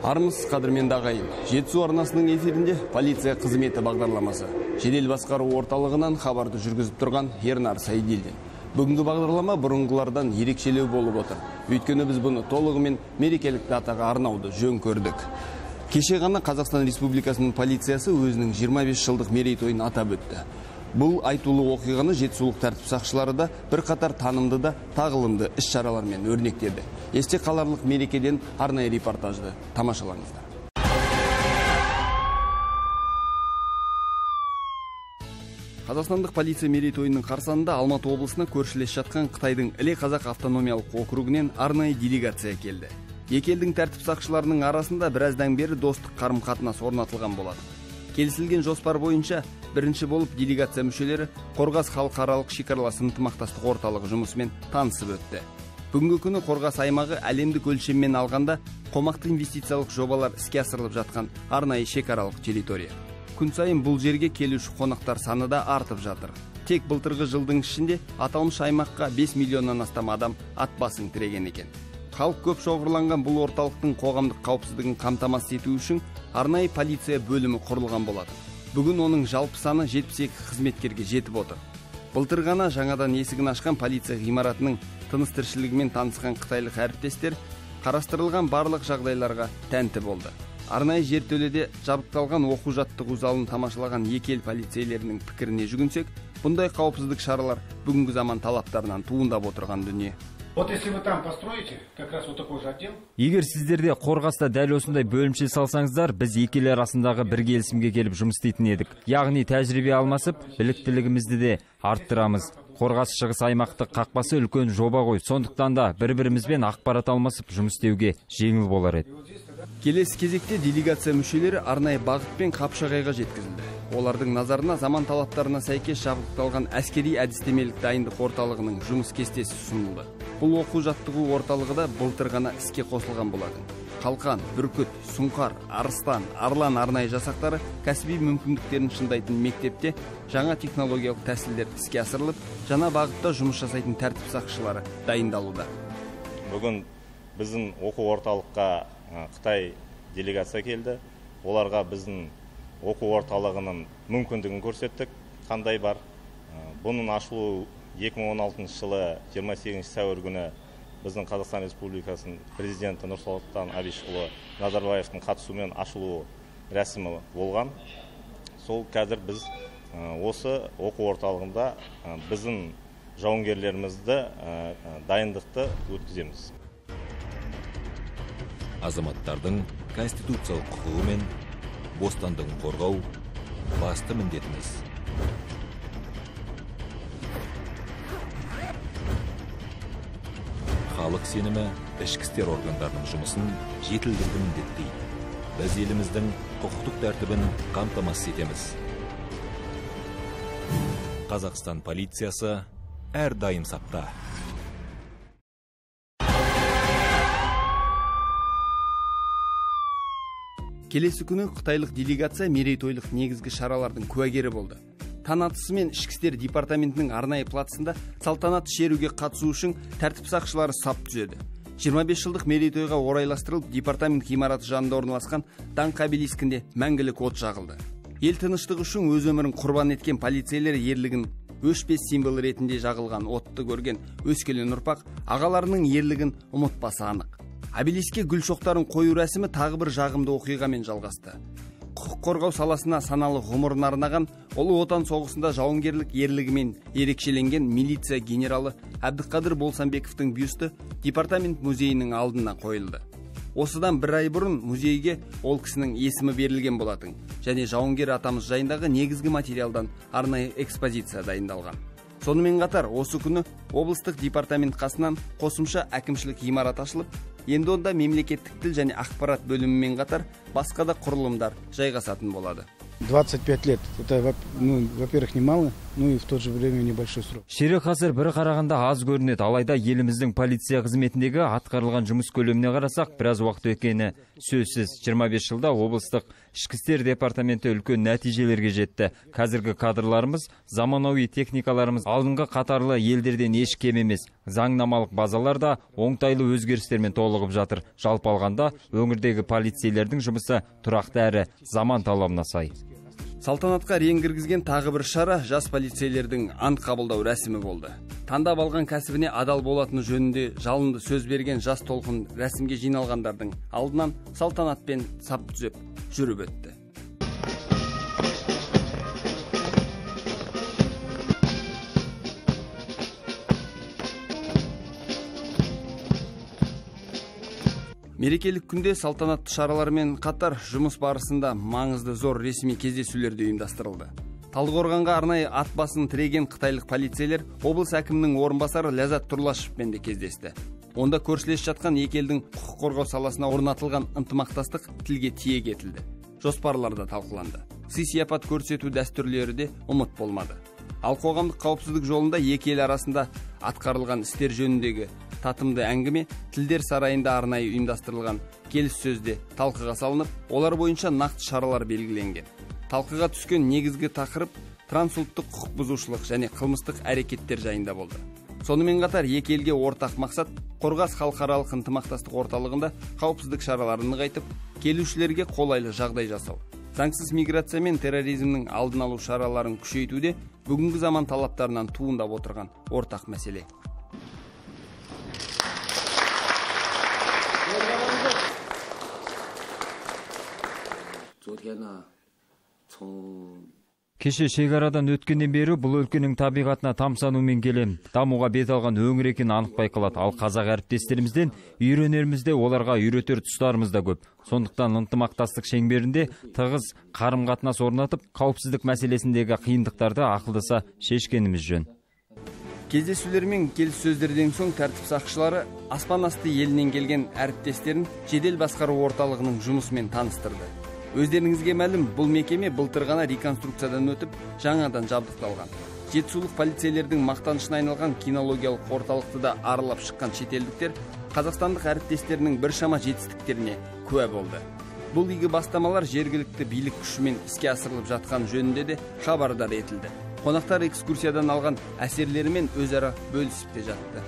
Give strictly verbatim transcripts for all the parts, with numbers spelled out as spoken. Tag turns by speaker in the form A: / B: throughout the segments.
A: Армыс қадірменді ағайын, Жетісу арнасының эфирінде полиция қызметі бағдарламасы. Жедел басқару орталығынан хабарды жүргізіп тұрған Ернар Сайдилдин. Бүгінгі бағдарлама бұрынғылардан ерекшелеу болып отыр. Өйткені біз бұны толығымен мерекелік датаға арнауды жөн көрдік. Кеше ғана Қазақстан Республикасының полициясы өзінің жиырма бес жылдық мерейтойын атап өтті. Бұл айтулы оқиғаны жетісулық тәртіп сақшылары да бір қатар танымды да тағылымды іс-шаралармен өрнектеді. Есте қаларлық мерекеден арнайы репортажды тамашалаңыздар. Қазақстандық полиция мерейтойының қарсаңында Алматы облысына көршілес жатқан Қытайдың Іле Қазақ автономиялық округінен арнайы делегация келді. Екі елдің тәртіп сақшыларының арасында біраздан бері достық қарым-қатынас орнатылған болады. Келісілген жоспар бойынша бірінші болып делегация мүшелері Қорғас халықаралық шекаралас ынтымақтастық орталығы жұмысымен танысып өтті. Бүгінгі күні Қорғас аймағы әлемдік өлшеммен алғанда қомақты инвестициялық жобалар іске асырылып жатқан арнайы шекаралық территория. Күн сайын бұл жерге келуші қонақтар саны да артып жатыр. Тек былтырғы жылдың ішінде аталмыш аймаққа бес миллионнан астам адам ат басын тіреген екен. Халық көп шоғырланған бұл орталықтың қоғамдық қауіпсіздігін қамтамасыз ету үшін арнайы полиция бөлімі құрылған болады. Бүгін оның жалпы саны жетпіс екі қызметкерге жетіп отыр. Былтыр ғана жаңадан есігін ашқан полиция ғимаратының тыныс-тіршілігімен танысқан қытайлық әріптестер қарастырылған барлық жағдайларға тәнті болды. Арнайы жертөледе жабдықталған оқу-жаттығу залын тамашалаған екі ел полицейлерінің пікіріне жүгінсек, бұндай қауіпсіздік шаралар бүгінгі заман талаптарынан туындап отырған дүние.
B: Вот если вы там построите, как раз вот такой же отдел.
C: Егер сіздерде Қорғаста дәл осындай бөлімше салсаңыздар, біз екі ел арасындағы бір келісімге келіп жұмыс істейтін едік. Яғни тәжірибе алмасып, біліктілігімізді де арттырамыз. Қорғас шығыс аймақтық қақпасы үлкен жоба ғой. Сондықтан да бір-бірімізбен ақпарат алмасып жұмыс істеуге жеңіл болар еді.
A: Келесі кезекте делегация мүшелері арнайы бағытпен Қапшағайға жеткізілді. Олардың назарына заман талаптарына сәйкес жабдықталған әскери әдістемелік дайындық орталығының жұмыс кестесі ұсынылды. Бұл оқу-жаттығу орталығы да былтыр ғана іске қосылған болатын. Қалқан, Бүркіт, Сұңқар, Арыстан, Арлан арнайы жасақтары кәсіби мүмкіндіктерін шыңдайтын мектепте жаңа технологиялық тәсілдер іске асырылып, жаңа бағытта жұмыс жасайтын тәртіп сақшылары дайындалуда.
D: Бүгін біздің оқу орталыққа Қытай делегация келді. Оларға біздің оқу орталығының мүмкіндігін көрсеттік, қандай бар. Бұның ашылуы екі мың он алтыншы жылы жиырма сегізінші сәуір күні біздің Қазақстан Республикасының президенті Нұрсұлтан Әбішұлы Назарбаевтың қатысуымен ашылу рәсімі болған. Сол қазір біз осы оқу орталығында біздің жауынгерлерімізді дайындықты өткіземіз.
E: Азаматтардың конституциялық құқығы мен бостандығын қорғау басты міндетіміз. Халық сенімі ішкі істер органдарының жұмысын жетілдіруді міндеттейді. Біз еліміздің құқықтық тәртібін қамтамасыз етеміз. Қазақстан полициясы әрдайым сапта.
A: Келесі күні қытайлық делегация мерейтойлық негізгі шаралардың куәгері болды. Таң атысымен ішкі істер департаментінің арнайы плацында салтанатты шеруге қатысу үшін тәртіп сақшылары сап түзеді. жиырма бес жылдық мерейтойға орайластырылып, департамент ғимараты жанында орналасқан даңқ обелискінде мәңгілік от жағылды. Ел тыныштығы үшін өз өмірін құрбан еткен полицейлер ерлігін өшпес символ ретінде жағылған отты көрген өскелең ұрпақ ағаларының ерлігін ұмытпасы анық. Обелискке гүл шоқтарын қою рәсімі тағы бір жағымды оқиғамен жалғасты. Құқық қорғау саласына саналы ғұмырын арнаған, Ұлы Отан соғысында жауынгерлік ерлігімен ерекшеленген милиция генералы Әбдіқадыр Болсанбековтың бюсті департамент музейінің алдына қойылды. Осыдан бір ай бұрын музейге ол кісінің есімі берілген болатын, және жауынгер атамыз жайындағы негізгі материалдан арнайы экспозиция дайындалған. Сонымен қатар, осы күні облыстық департамент қасынан қосымша әкімшілік ғимарат ашылып, енді онда мемлекеттік тіл және ақпарат бөлімімен қатар басқа да құрылымдар жайғасатын болады.
B: двадцать пять лет. Это, ну, во-первых, немало. ну и в то же время небольшой срок.
C: Ширек ғасыр бір қарағанда аз көрінеді, алайда еліміздің полиция қызметіндегі атқарылған жұмыс көлеміне қарасақ, біраз уақыт өткені сөзсіз. жиырма бес жылда облыстық ішкі істер департаменті үлкен нәтижелерге жетті. Қазіргі кадрларымыз, заманауи техникаларымыз алдыңғы қатарлы елдерден еш кем емес. Заңнамалық базалар да оңтайлы өзгерістермен толығып жатыр. Жалпы алғанда өңірдегі полицейлердің жұмысы тұрақты әрі заман талабына сай.
A: Салтанатқа рең кіргізген тағы бір шара жас полицейлердің ант қабылдау рәсімі болды. Таңдап алған кәсібіне адал болатыны жөнінде жалынды сөз берген жас толқын рәсімге жиналғандардың алдынан салтанатпен сап түзеп жүріп өтті. Мерекелік күнде салтанатты шаралармен қатар жұмыс барысында маңызды зор ресми кездесулерді ұйымдастырылды. Талдықорғанға арнайы ат басын тіреген қытайлық полицейлер облыс әкімінің орынбасары Ляззат Тұрлашевпен де кездесті. Онда көршілес жатқан екі елдің құқық қорғау саласына орнатылған ынтымақтастық тілге тиек етілді. Жоспарларда талқыланды. Сый-сияпат көрсету дәстүрлері де ұмыт болмады. Ал қоғамдық қауіпсіздік жолында екі ел арасында атқарылған істер жөніндегі татымды әңгіме тілдер сарайында арнайы ұйымдастырылған келіссөзде талқыға салынып, олар бойынша нақты шаралар белгіленген. Талқыға түскен негізгі тақырып трансұлттық құқық бұзушылық және қылмыстық әрекеттер жайында болды. Сонымен қатар екі елге ортақ мақсат Қорғас халықаралық ынтымақтастық орталығында қауіпсіздік шараларын нығайтып, келушілерге қолайлы жағдай жасау. Заңсыз миграция мен терроризмнің алдын алу шараларын күшейтуде бүгінгі заман талаптарынан туындап отырған ортақ мәселе.
C: Кеше шекарадан өткеннен бері бұл өлкенің табиғатына тамсанумен келем. Дамуға бет алған өңір екені анық байқалады. Ал қазақ әріптестерімізден үйренерімізде оларға үйретер тұстарымыз да көп. Сондықтан ынтымақтастық шеңберінде тығыз қарым-қатынас орнатып, қауіпсіздік мәселесіндегі қиындықтарды ақылдаса шешкеніміз жөн.
A: Кездесулер мен келіссөздерден соң тәртіп сақшылары аспан асты елінен келген әріптестерін жедел басқару орталығының жұмысымен таныстырды. Өздеріңізге мәлім, бұл мекеме былтыр ғана реконструкциядан өтіп, жаңадан жабдықталған. Жетісулық полицейлердің мақтанышына айналған кинологиялық орталықты да аралап шыққан шетелдіктер қазақстандық әріптестерінің біршама жетістіктеріне куә болды. Бұл игі бастамалар жергілікті билік күшімен іске асырылып жатқан жөнінде де хабардар етілді. Қонақтар экскурсиядан алған әсерлерімен өзара бөлісіп те жатты.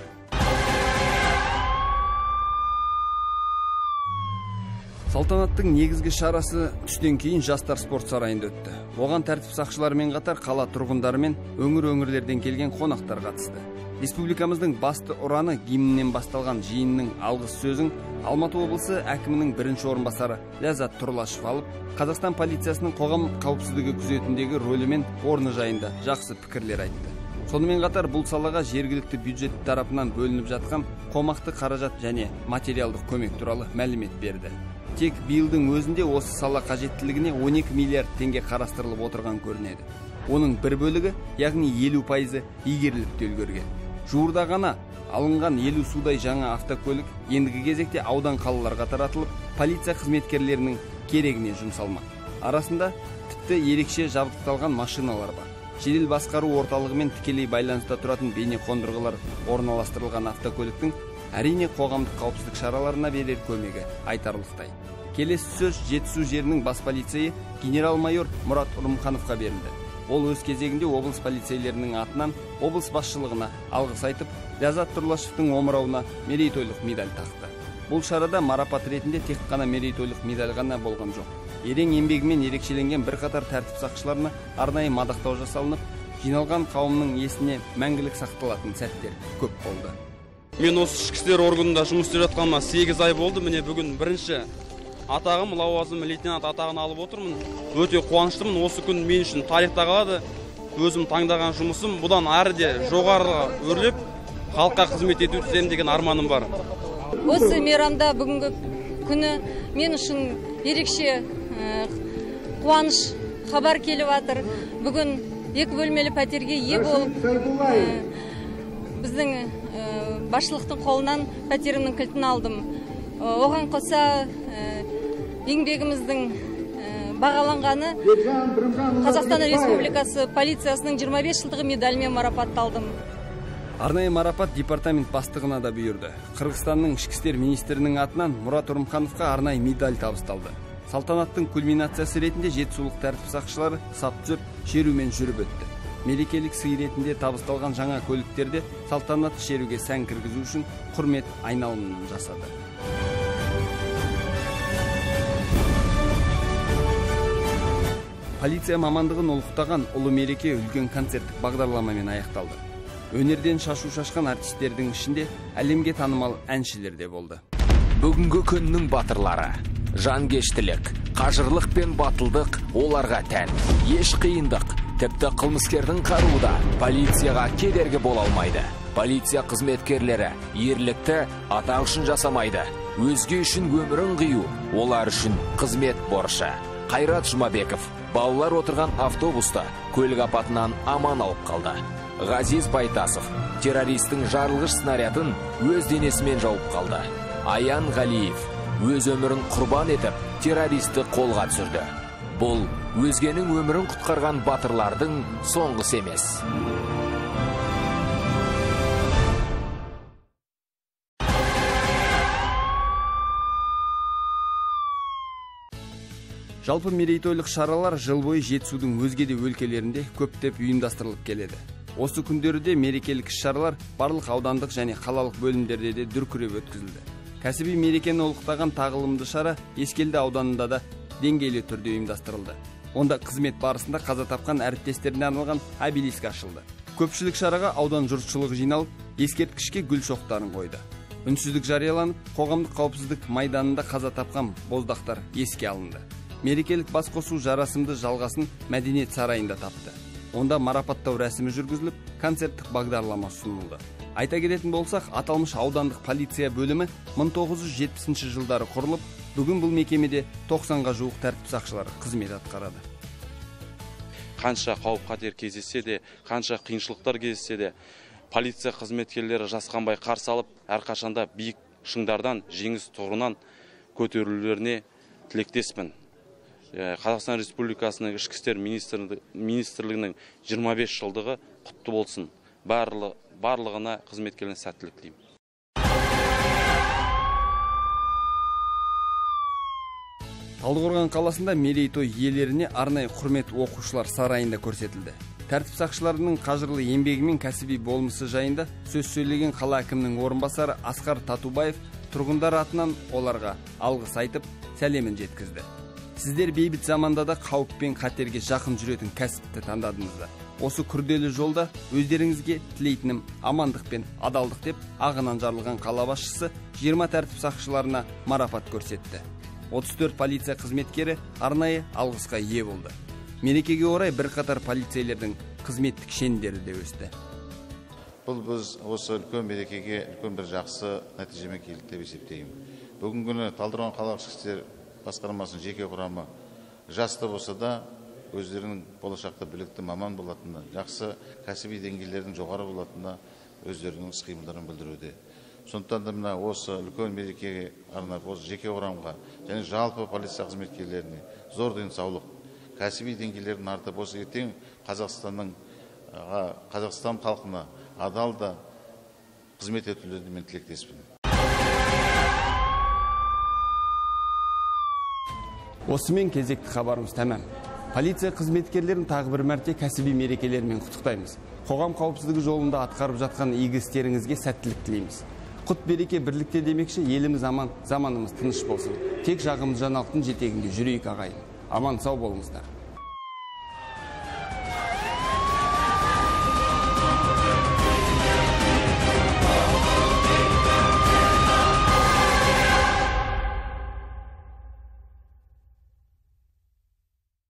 A: Салтанаттың негізгі шарасы түстен кейін жастар спорт сарайында өтті. Оған тәртіп сақшыларымен қатар қала тұрғындары мен өңір-өңірлерден келген қонақтар қатысты. Республикамыздың басты ұраны гимннен басталған жиынның алғыс сөзін Алматы облысы әкімінің бірінші орынбасары Ляззат Тұрлашев алып, Қазақстан полициясының қоғам қауіпсіздігі күзетіндегі рөлі мен орны жайында жақсы пікірлер айтты. Сонымен қатар бұл салаға жергілікті бюджет тарапынан бөлініп жатқан қомақты қаражат және материалдық көмек туралы мәлімет берді. Тек биылдың өзінде осы сала қажеттілігіне он екі миллиард теңге қарастырылып отырған көрінеді. Оның бір бөлігі, яғни елу пайызы игеріліп те үлгерген. Жуырда ғана алынған елу судай жаңа автокөлік ендігі кезекте аудан қалаларға таратылып, полиция қызметкерлерінің керегіне жұмсалмақ. Арасында тіпті ерекше жабдықталған машиналар бар. Жедел басқару орталығымен тікелей байланыста тұратын бейне қондырғылар орналастырылған автокөліктің әрине қоғамдық қауіпсіздік шараларына берер көмегі айтарлықтай. Келесі сөз Жетісу жерінің бас полицейі генерал-майор Мұрат Ұрымхановқа берілді. Ол өз кезегінде облыс полицейлерінің атынан облыс басшылығына алғыс айтып, Ляззат Тұрлашевтың омырауына мерейтойлық медаль тақты. Бұл шарада марапат ретінде тек қана мерейтойлық медаль ғана болған жоқ. Ерен еңбегімен ерекшеленген бірқатар тәртіп сақшыларына арнайы мадақтау жасалынып, жиналған қауымның есіне мәңгілік сақталатын сәттер көп болды.
F: Мен осы ішкі істер органында жұмыс істеп жатқаныма сегіз ай болды. Міне бүгін бірінші атағым, лауазым лейтенант атағын алып отырмын. Өте қуаныштымын. Осы күн мен үшін тарихта қалады. Өзім таңдаған жұмысым бұдан әрі де жоғары өрлеп, халыққа қызмет етуден деген арманым бар.
G: Осы мейрамда бүгінгі күні мен үшін ерекше қуаныш хабар келіп жатыр. Бүгін екі бөлмелі пәтерге ие болып, біздің басшылықтың қолынан пәтерімнің кілтін алдым. Оған қоса еңбегіміздің бағаланғаны Қазақстан Республикасы полициясының жиырма беш жылдығы медалімен марапатталдым.
A: Арнайы марапат департамент бастығына да бұйырды. Қырғызстанның ішкі істер министрінің атынан Мұрат Үрімхановқа арнайы медаль табысталды. Салтанаттың кульминациясы ретінде жетісулық тәртіп сақшылары сап түзеп, шерумен жүріп өтті. Мерекелік сый ретінде табысталған жаңа көліктерде салтанатты шеруге сән кіргізу үшін құрмет айналымын жасады. Полиция мамандығын ұлықтаған ұлы мереке үлкен концерттік бағдарламамен аяқталды. Өнерден шашу шашқан артистердің ішінде әлемге танымал әншілер де болды.
H: Бүгінгі күннің батырлары жанкештілік, қажырлық пен батылдық оларға тән. Еш қиындық, тіпті қылмыскердің қаруы да полицияға кедергі бола алмайды. Полиция қызметкерлері ерлікті атақ үшін жасамайды. Өзге үшін өмірін қию, олар үшін қызмет борышы. Қайрат Жұмабеков балалар отырған автобуста көлік апатынан аман алып қалды. Ғазиз Байтасов террористің жарылғыш снарядын өз денесімен жауып қалды. Аян Ғалиев өз өмірін құрбан етіп террористті қолға түсірді. Бұл өзгенің өмірін құтқарған батырлардың соңғысы емес.
A: Жалпы мерейтойлық шаралар жыл бойы Жетісудың өзге де өлкелерінде көптеп ұйымдастырылып келеді. Осы күндерде мерекелік іс-шаралар барлық аудандық және қалалық бөлімдерде де дүркіреп өткізілді. Кәсіби мерекені ұлықтаған тағылымды шара Ескелді ауданында да деңгейлі түрде ұйымдастырылды. Онда қызмет барысында қаза тапқан әріптестеріне арналған обелиск ашылды. Көпшілік шараға аудан жұртшылығы жиналып, ескерткішке гүл шоқтарын қойды. Үнсіздік жарияланып, қоғамдық қауіпсіздік майданында қаза тапқан боздақтар еске алынды. Мерекелік басқосу жарасымды жалғасын мәдениет сарайында тапты. Онда марапаттау рәсімі жүргізіліп, концерттік бағдарлама ұсынылды. Айта кететін болсақ, аталмыш аудандық полиция бөлімі мың тоғыз жүз жетпісінші жылдары құрылып, бүгін бұл мекемеде тоқсанға жуық тәртіп сақшылары қызмет атқарады.
F: Қанша қауіп-қатер кездессе де, қанша қиыншылықтар кездессе де, полиция қызметкерлері жасқанбай қарсы алып, әрқашанда биік шыңдардан, жеңіс тұғырынан көтерілулеріне тілектеспін. Қазақстан Республикасының ішкі істер министрлігінің жиырма бес жылдығы құтты болсын. Барлығына қызметкерлеріне сәттілік тілеймін.
A: Талдықорған қаласында мерейтой иелеріне арнайы құрмет оқушылар сарайында көрсетілді. Тәртіп сақшыларының қажырлы еңбегі мен кәсіби болмысы жайында сөз сөйлеген қала әкімінің орынбасары Асқар Татубаев тұрғындар атынан оларға алғыс айтып, сәлемін жеткізді. Сіздер бейбіт заманда да қауіп пен қатерге жақын жүретін кәсіпті таңдадыңыздар. Осы күрделі жолда өздеріңізге тілейтінім амандық пен адалдық деп ағынан жарылған қала басшысы жиырма тәртіп сақшыларына марапат көрсетті. отыз төрт полиция қызметкері арнайы алғысқа ие болды. Мерекеге орай бірқатар полицейлердің қызметтік шендері де өсті.
I: Бұл біз осы үлкен мерекеге үлкен бір жақсы нәтижемен келдік деп есептеймін. Бүгінгі күні Талдықорған қалалық ішкі істер басқармасының жеке құрамы жасты болса да өздерінің болашақта білікті маман болатынына, жақсы кәсіби деңгейлердің жоғары болатынына өздерінің іс-қимылдарын білдіруде. Сондықтан да мына осы үлкен мерекеге арнап осы жеке құрамға және жалпы полиция қызметкерлеріне зор денсаулық, кәсіби деңгейлерін артып осы ертең Қазақстанның Қазақстан халқына адал да қызмет етулеріне мен тілектеспін.
A: Осымен кезекті хабарымыз тәмам. Полиция қызметкерлерін тағы бір мәрте кәсіби мерекелерімен құттықтаймыз. Қоғам қауіпсіздігі жолында атқарып жатқан игі істеріңізге сәттілік тілейміз. Құт береке бірлікте демекші, еліміз аман, заманымыз тыныш болсын. Тек жағымды жаңалықтың жетегінде жүрейік ағайын. Аман сау болыңыздар.